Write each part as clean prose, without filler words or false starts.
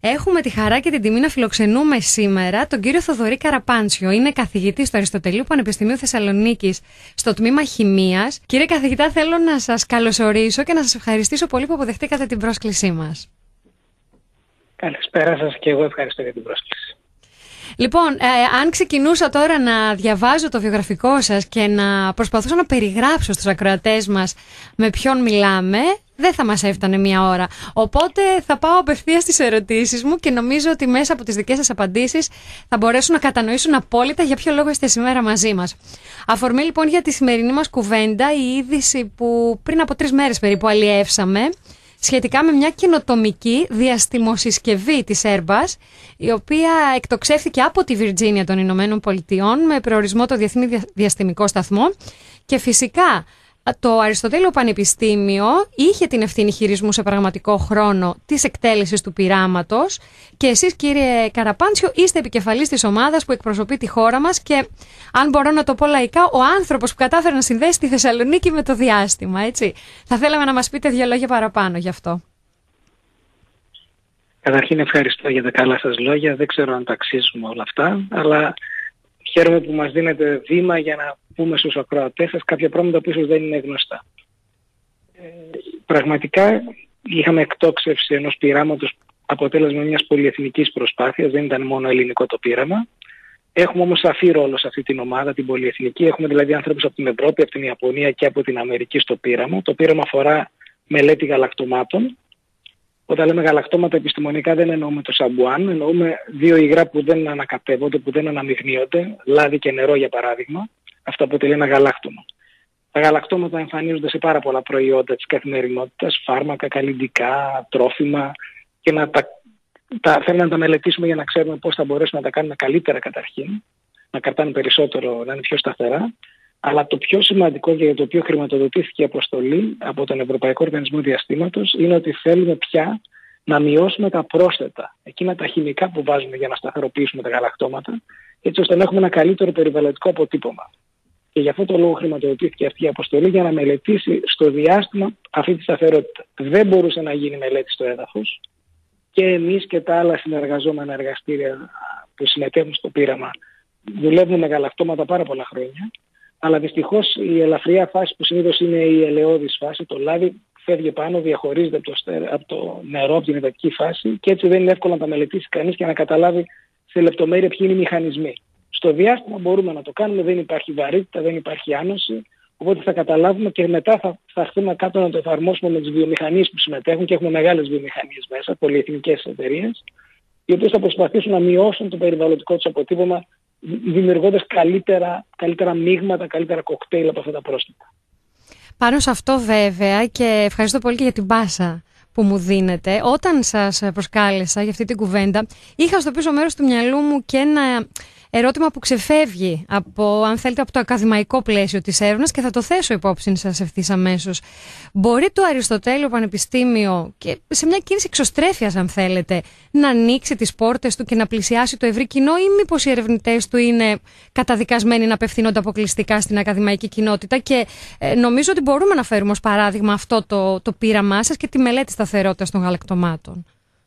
Έχουμε τη χαρά και την τιμή να φιλοξενούμε σήμερα τον κύριο Θοδωρή Καραπάντσιο. Είναι καθηγητής του Αριστοτελείου Πανεπιστημίου Θεσσαλονίκης στο τμήμα Χημείας. Κύριε καθηγητά, θέλω να σας καλωσορίσω και να σας ευχαριστήσω πολύ που αποδεχτήκατε την πρόσκλησή μας. Καλησπέρα σας και εγώ ευχαριστώ για την πρόσκληση. Λοιπόν, αν ξεκινούσα τώρα να διαβάζω το βιογραφικό σας και να προσπαθούσα να περιγράψω στους ακροατές μας με ποιον μιλάμε, δεν θα μας έφτανε μία ώρα. Οπότε θα πάω απευθείας στις ερωτήσεις μου και νομίζω ότι μέσα από τις δικές σας απαντήσεις θα μπορέσουν να κατανοήσουν απόλυτα για ποιο λόγο είστε σήμερα μαζί μας. Αφορμή λοιπόν για τη σημερινή μας κουβέντα η είδηση που πριν από 3 μέρες περίπου αλλιεύσαμε, σχετικά με μια καινοτομική διαστημοσυσκευή της Airbus, η οποία εκτοξεύθηκε από τη Βιρτζίνια των Ηνωμένων Πολιτειών με προορισμό το Διεθνή Διαστημικό Σταθμό και φυσικά το Αριστοτέλειο Πανεπιστήμιο είχε την ευθύνη χειρισμού σε πραγματικό χρόνο της εκτέλεσης του πειράματος και εσείς, κύριε Καραπάντσιο, είστε επικεφαλής της ομάδας που εκπροσωπεί τη χώρα μας και, αν μπορώ να το πω λαϊκά, ο άνθρωπος που κατάφερε να συνδέσει τη Θεσσαλονίκη με το διάστημα, έτσι. Θα θέλαμε να μας πείτε 2 λόγια παραπάνω γι' αυτό. Καταρχήν ευχαριστώ για τα καλά σας λόγια. Δεν ξέρω αν τα αξίζουμε όλα αυτά, αλλά χαίρομαι που μας δίνετε βήμα για να πούμε στους ακροατές σας κάποια πράγματα που ίσως δεν είναι γνωστά. Πραγματικά είχαμε εκτόξευση ενός πειράματος αποτέλεσμα μιας πολυεθνικής προσπάθειας, δεν ήταν μόνο ελληνικό το πείραμα. Έχουμε όμως σαφή ρόλο σε αυτή την ομάδα, την πολυεθνική. Έχουμε δηλαδή άνθρωπους από την Ευρώπη, από την Ιαπωνία και από την Αμερική στο πείραμα. Το πείραμα αφορά μελέτη γαλακτομάτων. Όταν λέμε γαλακτώματα επιστημονικά δεν εννοούμε το σαμπουάν, εννοούμε 2 υγρά που δεν ανακατεύονται, που δεν αναμειγνύονται, λάδι και νερό για παράδειγμα. Αυτό αποτελεί ένα γαλάκτωμα. Τα γαλακτώματα εμφανίζονται σε πάρα πολλά προϊόντα της καθημερινότητας, φάρμακα, καλλυντικά, τρόφιμα, και θέλουμε να τα μελετήσουμε για να ξέρουμε πώς θα μπορέσουμε να τα κάνουμε καλύτερα καταρχήν, να κρατάνε περισσότερο, να είναι πιο σταθερά. Αλλά το πιο σημαντικό και για το οποίο χρηματοδοτήθηκε η αποστολή από τον Ευρωπαϊκό Οργανισμό Διαστήματος είναι ότι θέλουμε πια να μειώσουμε τα πρόσθετα, εκείνα τα χημικά που βάζουμε για να σταθεροποιήσουμε τα γαλακτώματα, έτσι ώστε να έχουμε ένα καλύτερο περιβαλλοντικό αποτύπωμα. Και γι' αυτό το λόγο χρηματοδοτήθηκε αυτή η αποστολή, για να μελετήσει στο διάστημα αυτή τη σταθερότητα. Δεν μπορούσε να γίνει μελέτη στο έδαφος και εμείς και τα άλλα συνεργαζόμενα εργαστήρια που συμμετέχουν στο πείραμα δουλεύουν με γαλακτώματα πάρα πολλά χρόνια. Αλλά δυστυχώς η ελαφριά φάση που συνήθως είναι η ελαιώδης φάση, το λάδι φεύγει πάνω, διαχωρίζεται από το νερό, από την υδατική φάση, και έτσι δεν είναι εύκολο να τα μελετήσει κανείς και να καταλάβει σε λεπτομέρεια ποιοι είναι οι μηχανισμοί. Στο διάστημα μπορούμε να το κάνουμε, δεν υπάρχει βαρύτητα, δεν υπάρχει άνωση, οπότε θα καταλάβουμε και μετά θα έρθουμε κάτω να το εφαρμόσουμε με τις βιομηχανίες που συμμετέχουν, και έχουμε μεγάλες βιομηχανίες μέσα, πολυεθνικές εταιρείες, οι οποίες θα προσπαθήσουν να μειώσουν το περιβαλλοντικό τους αποτύπωμα, δημιουργώντας καλύτερα μείγματα, καλύτερα κοκτέιλ από αυτά τα πρόσθετα. Πάνω σε αυτό βέβαια, και ευχαριστώ πολύ και για την πάσα που μου δίνετε, όταν σας προσκάλεσα για αυτή την κουβέντα, είχα στο πίσω μέρος του μυαλού μου και ένα ερώτημα που ξεφεύγει από, αν θέλετε, από το ακαδημαϊκό πλαίσιο της έρευνας, και θα το θέσω υπόψη σας ευθύς αμέσως. Μπορεί το Αριστοτέλειο Πανεπιστήμιο, και σε μια κίνηση εξωστρέφειας αν θέλετε, να ανοίξει τις πόρτες του και να πλησιάσει το ευρύ κοινό, ή μήπως οι ερευνητές του είναι καταδικασμένοι να απευθύνονται αποκλειστικά στην ακαδημαϊκή κοινότητα? Και νομίζω ότι μπορούμε να φέρουμε ως παράδειγμα αυτό το πείραμά σας και τη μελέτη σταθερότητας των γαλακτομάτων.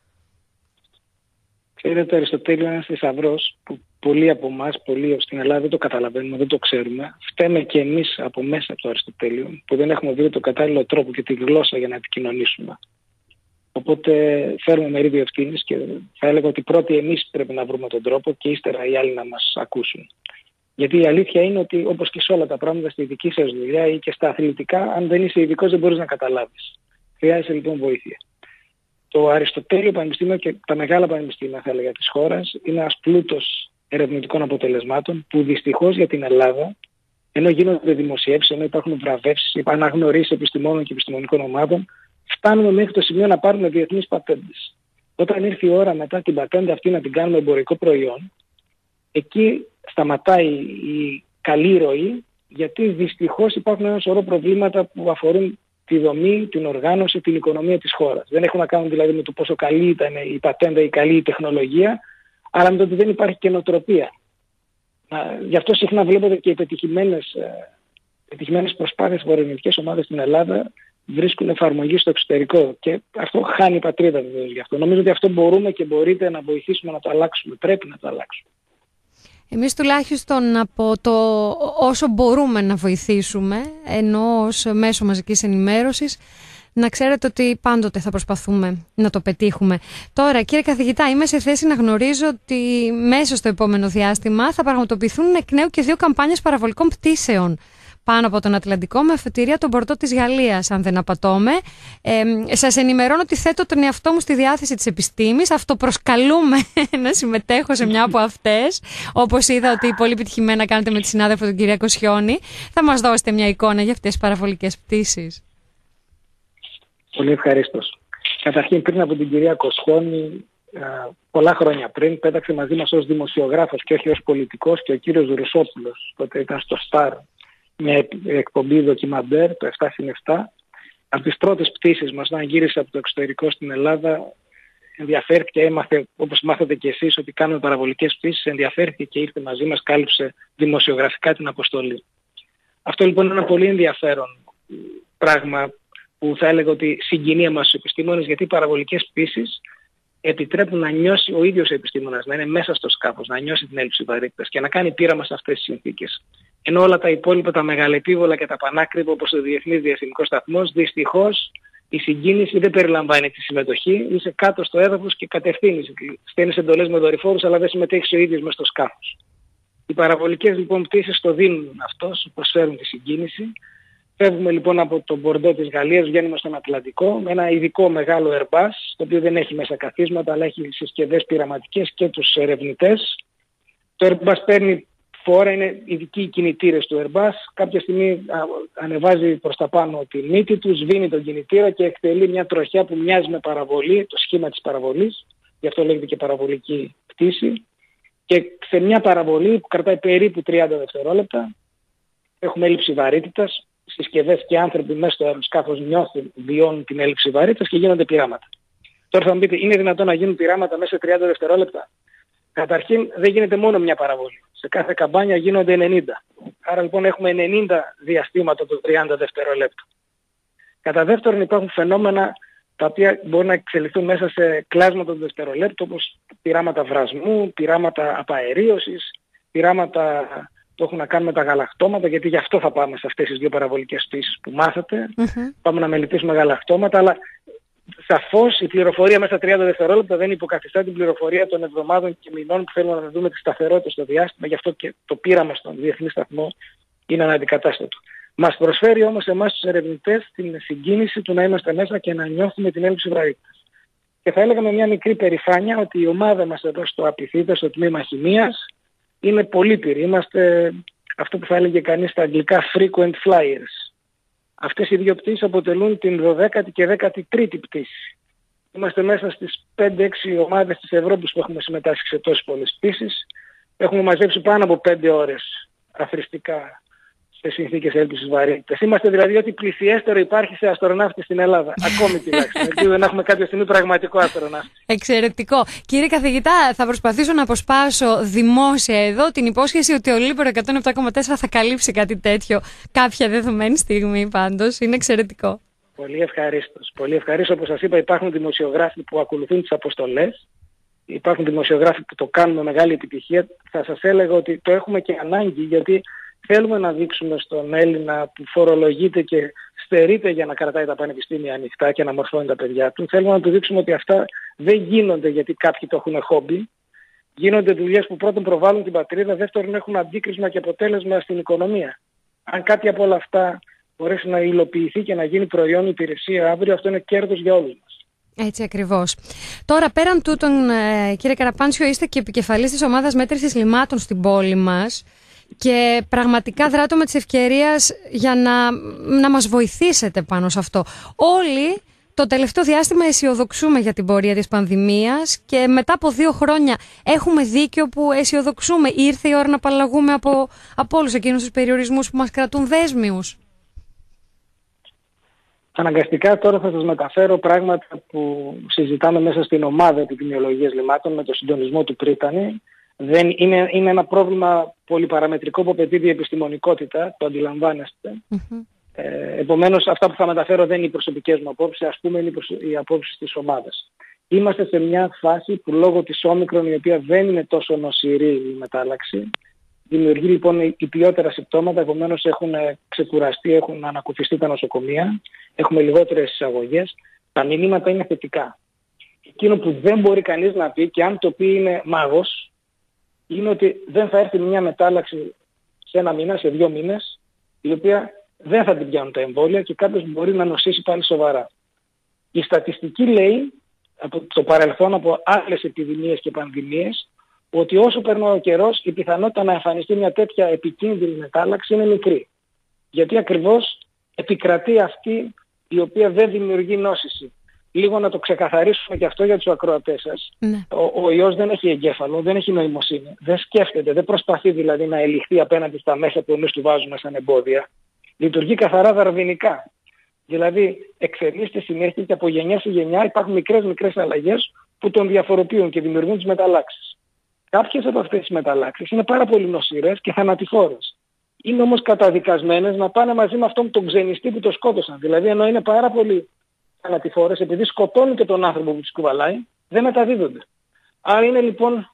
Ξέρετε, το Αριστοτέλειο είναι ένας θησαυρός που πολλοί από εμάς, πολλοί στην Ελλάδα δεν το καταλαβαίνουμε, δεν το ξέρουμε. Φταίμε και εμείς από μέσα από το Αριστοτέλειο, που δεν έχουμε βρει τον κατάλληλο τρόπο και τη γλώσσα για να επικοινωνήσουμε. Οπότε φέρουμε μερίδιο ευθύνης και θα έλεγα ότι πρώτοι εμείς πρέπει να βρούμε τον τρόπο και ύστερα οι άλλοι να μας ακούσουν. Γιατί η αλήθεια είναι ότι, όπως και σε όλα τα πράγματα, στη δική σας δουλειά ή και στα αθλητικά, αν δεν είσαι ειδικός δεν μπορείς να καταλάβεις. Χρειάζεσαι λοιπόν βοήθεια. Το Αριστοτέλειο Πανεπιστήμιο και τα μεγάλα πανεπιστήμια, θα έλεγα, της χώρας είναι ένας πλούτος ερευνητικών αποτελεσμάτων που δυστυχώς για την Ελλάδα, ενώ γίνονται δημοσιεύσεις, ενώ υπάρχουν βραβεύσεις, αναγνωρίσεις επιστημόνων και επιστημονικών ομάδων, φτάνουμε μέχρι το σημείο να πάρουμε διεθνείς πατέντες. Όταν ήρθε η ώρα μετά την πατέντα αυτή να την κάνουμε εμπορικό προϊόν, εκεί σταματάει η καλή ροή, γιατί δυστυχώς υπάρχουν ένα σωρό προβλήματα που αφορούν τη δομή, την οργάνωση, την οικονομία της χώρας. Δεν έχουν να κάνουν δηλαδή με το πόσο καλή ήταν η πατέντα ή καλή η τεχνολογία, αλλά με το ότι δεν υπάρχει καινοτροπία. Γι' αυτό συχνά βλέπετε και οι πετυχημένες προσπάθειες από ερευνητικές ομάδες στην Ελλάδα βρίσκουν εφαρμογή στο εξωτερικό. Και αυτό χάνει η πατρίδα βεβαίως γι' αυτό. Νομίζω ότι αυτό μπορούμε και μπορείτε να βοηθήσουμε να το αλλάξουμε. Πρέπει να το αλλάξουμε. Εμείς τουλάχιστον από το όσο μπορούμε να βοηθήσουμε, ενώ ως μέσο μαζικής ενημέρωσης, να ξέρετε ότι πάντοτε θα προσπαθούμε να το πετύχουμε. Τώρα, κύριε καθηγητά, είμαι σε θέση να γνωρίζω ότι μέσα στο επόμενο διάστημα θα πραγματοποιηθούν εκ νέου και 2 καμπάνιες παραβολικών πτήσεων πάνω από τον Ατλαντικό με αφετηρία τον πορτό της Γαλλίας, αν δεν απατώμε. Σας ενημερώνω ότι θέτω τον εαυτό μου στη διάθεση της επιστήμης. Αυτοπροσκαλούμε να συμμετέχω σε μια από αυτές. Όπως είδα ότι πολύ επιτυχημένα κάνετε με τη συνάδελφο τον κυρία Κοσιόνη. Θα μας δώσετε μια εικόνα για αυτές τις παραβολικές πτήσεις? Πολύ ευχαρίστως. Καταρχήν, πριν από την κυρία Κοσιόνη, πολλά χρόνια πριν, πέταξε μαζί μας ως δημοσιογράφος και όχι ως πολιτικός και ο κύριος Ρουσόπουλος, τότε ήταν στο Star, μια εκπομπή ντοκιμαντέρ, το 7/7. Από τις πρώτες πτήσεις μας, όταν γύρισε από το εξωτερικό στην Ελλάδα, ενδιαφέρθηκε, έμαθε, όπως μάθατε και εσείς, ότι κάνουμε παραβολικές πτήσεις, ενδιαφέρθηκε και ήρθε μαζί μας, κάλυψε δημοσιογραφικά την αποστολή. Αυτό λοιπόν είναι ένα πολύ ενδιαφέρον πράγμα που θα έλεγα ότι συγκινεί εμάς τους επιστήμονες, γιατί οι παραβολικές πτήσεις επιτρέπουν να νιώσει ο ίδιος ο επιστήμονας, να είναι μέσα στο σκάφος, να νιώσει την έλλειψη βαρύτητας και να κάνει πείραμα σε αυτές τις συνθήκες. Ενώ όλα τα υπόλοιπα, τα μεγαλεπίβολα και τα πανάκριβα, όπως ο Διεθνής Διαστημικός Σταθμός, δυστυχώς η συγκίνηση δεν περιλαμβάνει τη συμμετοχή. Είσαι κάτω στο έδαφος και κατευθύνεις. Στέλνεις εντολές με δορυφόρους, αλλά δεν συμμετέχεις ο ίδιος μες στο σκάφος. Οι παραβολικές λοιπόν πτήσεις το δίνουν αυτό, σου προσφέρουν τη συγκίνηση. Φεύγουμε λοιπόν από τον Μπορντό της Γαλλίας, βγαίνουμε στον Ατλαντικό με ένα ειδικό μεγάλο Airbus, το οποίο δεν έχει μέσα καθίσματα, αλλά έχει συσκευές πειραματικές και τους ερευνητές. Το Airbus παίρνει φόρα, είναι ειδικοί οι κινητήρες του Airbus. Κάποια στιγμή ανεβάζει προς τα πάνω τη μύτη του, σβήνει τον κινητήρα και εκτελεί μια τροχιά που μοιάζει με παραβολή, το σχήμα της παραβολής, γι' αυτό λέγεται και παραβολική πτήση. Και σε μια παραβολή που κρατάει περίπου 30 δευτερόλεπτα, έχουμε έλλειψη βαρύτητας, συσκευές και άνθρωποι μέσα στο αεροσκάφος νιώθουν, βιώνουν την έλλειψη βαρύτητας και γίνονται πειράματα. Τώρα θα μου πείτε, είναι δυνατόν να γίνουν πειράματα μέσα σε 30 δευτερόλεπτα? Καταρχήν δεν γίνεται μόνο μια παραβολή. Σε κάθε καμπάνια γίνονται 90. Άρα λοιπόν έχουμε 90 διαστήματα το 30 δευτερόλεπτο. Κατά δεύτερον υπάρχουν φαινόμενα τα οποία μπορούν να εξελιχθούν μέσα σε κλάσματα του δευτερολέπτου, όπως πειράματα βρασμού, πειράματα απαερίωσης, πειράματα που έχουν να κάνουν με τα γαλακτώματα, γιατί γι' αυτό θα πάμε σε αυτές τις 2 παραβολικές πτήσεις που μάθατε. Πάμε να μελετήσουμε γαλακτώματα, αλλά σαφώς η πληροφορία μέσα στα 30 δευτερόλεπτα δεν υποκαθιστά την πληροφορία των εβδομάδων και μηνών που θέλουμε να δούμε τη σταθερότητα στο διάστημα. Γι' αυτό και το πείραμα στον Διεθνή Σταθμό είναι αναντικατάστατο. Μας προσφέρει όμως εμάς τους ερευνητές την συγκίνηση του να είμαστε μέσα και να νιώθουμε την έλλειψη βαρύτητας. Και θα έλεγα με μια μικρή περηφάνεια ότι η ομάδα μας εδώ στο Απιθύτα, στο τμήμα χημείας, είναι πολύπειροι. Είμαστε αυτό που θα έλεγε κανείς στα αγγλικά frequent flyers. Αυτές οι 2 πτήσεις αποτελούν την 12η και 13η πτήση. Είμαστε μέσα στις 5-6 ομάδες της Ευρώπης που έχουμε συμμετάσχει σε τόσες πολλές πτήσεις. Έχουμε μαζέψει πάνω από 5 ώρες αθροιστικά σε συνθήκες έλλειψης βαρύτητας. Είμαστε δηλαδή ό,τι πλησιέστερο υπάρχει σε αστροναύτη στην Ελλάδα. Ακόμη τουλάχιστον. Γιατί δεν έχουμε κάποια στιγμή πραγματικό αστροναύτη. Εξαιρετικό. Κύριε καθηγητά, θα προσπαθήσω να αποσπάσω δημόσια εδώ την υπόσχεση ότι ο Λίμπερο 107,4 θα καλύψει κάτι τέτοιο κάποια δεδομένη στιγμή πάντως. Είναι εξαιρετικό. Πολύ ευχαρίστως. Πολύ ευχαρίστως. Όπως σας είπα, υπάρχουν δημοσιογράφοι που ακολουθούν τις αποστολές. Υπάρχουν δημοσιογράφοι που το κάνουν με μεγάλη επιτυχία. Θα σας έλεγα ότι το έχουμε και ανάγκη, γιατί θέλουμε να δείξουμε στον Έλληνα που φορολογείται και στερείται για να κρατάει τα πανεπιστήμια ανοιχτά και να μορφώνει τα παιδιά του. Θέλουμε να του δείξουμε ότι αυτά δεν γίνονται γιατί κάποιοι το έχουν χόμπι. Γίνονται δουλειές που πρώτον προβάλλουν την πατρίδα, δεύτερον έχουν αντίκρισμα και αποτέλεσμα στην οικονομία. Αν κάτι από όλα αυτά μπορέσει να υλοποιηθεί και να γίνει προϊόν υπηρεσία αύριο, αυτό είναι κέρδος για όλους μας. Έτσι ακριβώς. Τώρα, πέραν τούτων, κύριε Καραπάντσιο, είστε και επικεφαλής της ομάδας μέτρησης λιμάτων στην πόλη μας. Και πραγματικά δράτω με της ευκαιρίας για να μας βοηθήσετε πάνω σε αυτό. Όλοι το τελευταίο διάστημα αισιοδοξούμε για την πορεία της πανδημίας και μετά από 2 χρόνια έχουμε δίκιο που αισιοδοξούμε. Ήρθε η ώρα να απαλλαγούμε από όλους εκείνους τους περιορισμούς που μας κρατούν δέσμιους. Αναγκαστικά τώρα θα σας μεταφέρω πράγματα που συζητάμε μέσα στην ομάδα επιδημιολογίας λιμάτων με το συντονισμό του Πρίτανη. Είναι ένα πρόβλημα πολυπαραμετρικό που απαιτεί διεπιστημονικότητα, το αντιλαμβάνεστε. Επομένως, αυτά που θα μεταφέρω δεν είναι οι προσωπικές μου απόψεις, ας πούμε είναι οι απόψεις της ομάδας. Είμαστε σε μια φάση που λόγω της όμικρον, η οποία δεν είναι τόσο νοσηρή η μετάλλαξη, δημιουργεί λοιπόν υπιότερα συμπτώματα, επομένως έχουν ξεκουραστεί, έχουν ανακουφιστεί τα νοσοκομεία, έχουμε λιγότερες εισαγωγές, τα μηνύματα είναι θετικά. Εκείνο που δεν μπορεί κανείς να πει, και αν το πει είναι μάγος, είναι ότι δεν θα έρθει μια μετάλλαξη σε 1 μήνα, σε 2 μήνες, η οποία δεν θα την πιάνουν τα εμβόλια και κάποιος μπορεί να νοσήσει πάλι σοβαρά. Η στατιστική λέει, από το παρελθόν, από άλλες επιδημίες και πανδημίες, ότι όσο περνάει ο καιρός η πιθανότητα να εμφανιστεί μια τέτοια επικίνδυνη μετάλλαξη είναι μικρή. Γιατί ακριβώς επικρατεί αυτή η οποία δεν δημιουργεί νόσηση. Λίγο να το ξεκαθαρίσουμε και αυτό για τους ακροατές σας. Ναι. Ο ιός δεν έχει εγκέφαλο, δεν έχει νοημοσύνη, δεν σκέφτεται, δεν προσπαθεί δηλαδή να ελιχθεί απέναντι στα μέσα που εμείς του βάζουμε σαν εμπόδια. Λειτουργεί καθαρά δαρβηνικά. Δηλαδή εξελίσσεται συνέχεια και από γενιά σε γενιά υπάρχουν μικρές αλλαγές που τον διαφοροποιούν και δημιουργούν τις μεταλλάξεις. Κάποιες από αυτές τις μεταλλάξεις είναι πάρα πολύ νοσηρές και θανατηφόρες. Είναι όμως καταδικασμένες να πάνε μαζί με αυτόν τον ξενιστή που το σκότωσαν. Δηλαδή ενώ είναι πάρα πολύ θανατηφόρες, επειδή σκοτώνουν και τον άνθρωπο που τους κουβαλάει, δεν μεταδίδονται. Άρα είναι λοιπόν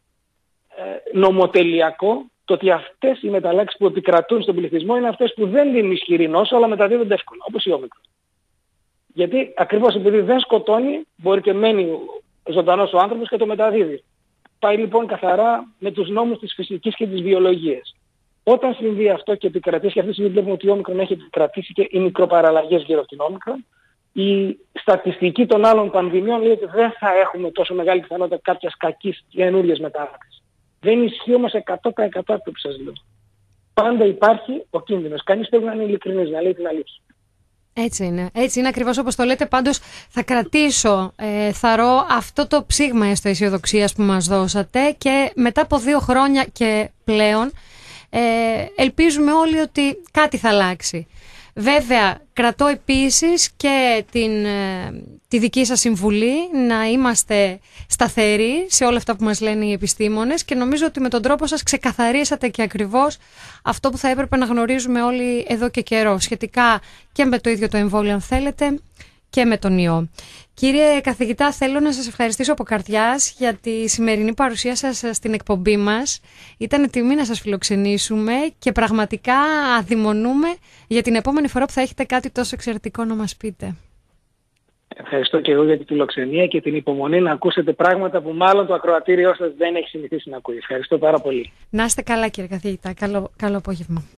νομοτελειακό το ότι αυτές οι μεταλλάξεις που επικρατούν στον πληθυσμό είναι αυτές που δεν δίνουν ισχυρή νόσο, αλλά μεταδίδονται εύκολα, όπως η όμικρον. Γιατί ακριβώς επειδή δεν σκοτώνει, μπορεί και μένει ζωντανός ο άνθρωπος και το μεταδίδει. Πάει λοιπόν καθαρά με τους νόμους της φυσικής και της βιολογίας. Όταν συμβεί αυτό και επικρατήσει, και αυτή τη στιγμή βλέπουμε ότι η όμικρον έχει επικρατήσει και οι μικροπαραλλαγές γύρω από την όμικρον, η στατιστική των άλλων πανδημιών λέει ότι δεν θα έχουμε τόσο μεγάλη πιθανότητα κάποιας κακής καινούριας μετάλλαξης. Δεν ισχύει όμως 100% αυτό που σας λέω. Πάντα υπάρχει ο κίνδυνος. Κανείς πρέπει να είναι ειλικρινής, να λέει την αλήθεια. Έτσι είναι. Έτσι είναι ακριβώς όπως το λέτε. Πάντως θα κρατήσω θαρώ αυτό το ψήγμα αισιοδοξίας που μας δώσατε και μετά από 2 χρόνια και πλέον ελπίζουμε όλοι ότι κάτι θα αλλάξει. Βέβαια, κρατώ επίσης και τη δική σας συμβουλή να είμαστε σταθεροί σε όλα αυτά που μας λένε οι επιστήμονες και νομίζω ότι με τον τρόπο σας ξεκαθαρίσατε και ακριβώς αυτό που θα έπρεπε να γνωρίζουμε όλοι εδώ και καιρό σχετικά και με το ίδιο το εμβόλιο αν θέλετε και με τον ιό. Κύριε καθηγητά, θέλω να σας ευχαριστήσω από καρδιάς για τη σημερινή παρουσία σας στην εκπομπή μας. Ήταν τιμή να σας φιλοξενήσουμε και πραγματικά αδειμονούμε για την επόμενη φορά που θα έχετε κάτι τόσο εξαιρετικό να μας πείτε. Ευχαριστώ και εγώ για τη φιλοξενία και την υπομονή να ακούσετε πράγματα που μάλλον το ακροατήριό σας δεν έχει συνηθίσει να ακούει. Ευχαριστώ πάρα πολύ. Να είστε καλά κύριε καθηγητά. Καλό απόγευμα.